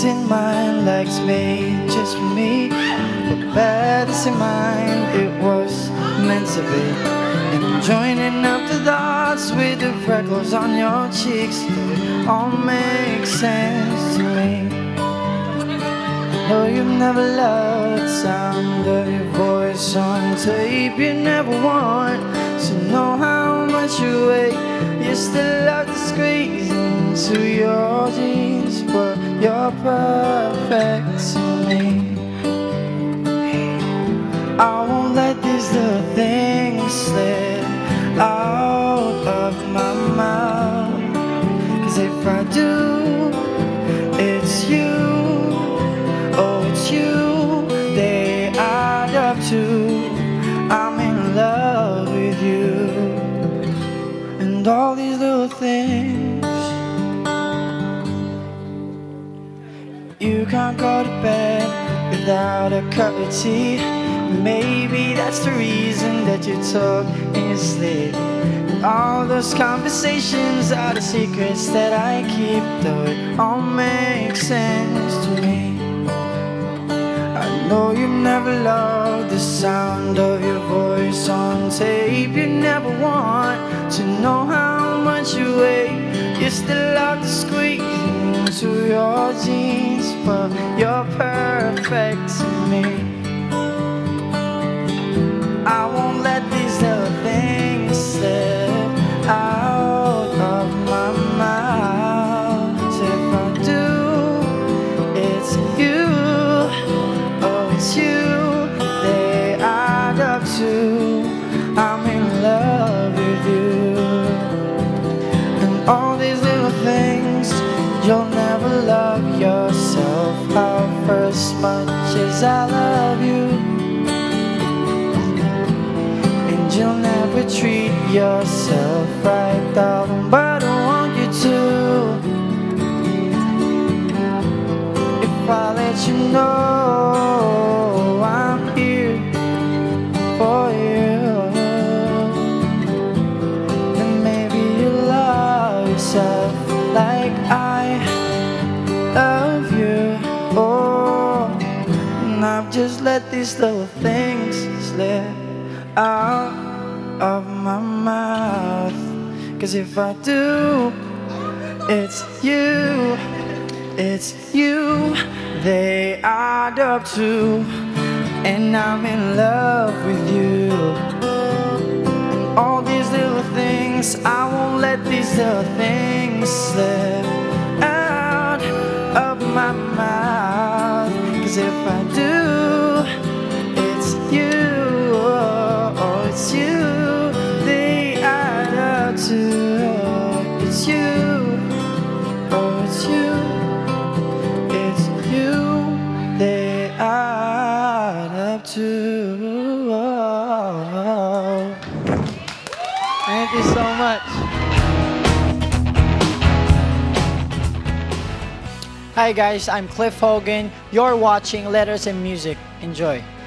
goodness in mind, like it's made just for me. But badness in mind, it was meant to be. And I'm joining up the dots with the freckles on your cheeks. It all makes sense to me. No, you've never loved the sound of your voice on tape. You never want to know how much you weigh. You still love to squeeze into your jeans, but you're perfect to me. I won't let these little things slip out of my mouth, 'cause if I do, it's you. Oh, it's you they add up to. I'm in love with you. And all these little things. You can't go to bed without a cup of tea. Maybe that's the reason that you talk in your sleep. And all those conversations are the secrets that I keep, though it all makes sense to me. I know you never loved the sound of your voice on tape. You never want to know how much you weigh. You still love to squeeze into your jeans, but you're perfect to me. I won't let these little things slip out of my mouth. If I do, it's you. Oh, it's you they add up to. I'm in love with you. And all these little things, you'll never love yourself half as much as I love you. You'll never treat yourself right, darling, but I want you to. If I let you know I'm here for you, then maybe you'll love yourself like I love you. Oh, and I've just let these little things slip out of my mouth, 'cause if I do, it's you they add up to. And I'm in love with you. And all these little things, I won't let these little things slip out of my mouth, 'cause if I do, it's you. Oh, it's you they add up to. It's you. Oh, it's you. It's you they add up to. Oh. Thank you so much. Hi guys, I'm Cliff Hogan. You're watching Letters and Music. Enjoy.